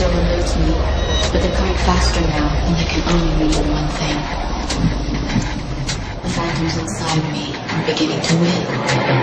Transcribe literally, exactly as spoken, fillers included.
still eludes me, but they're coming faster now, and they can only mean one thing. The phantoms inside me are beginning to win.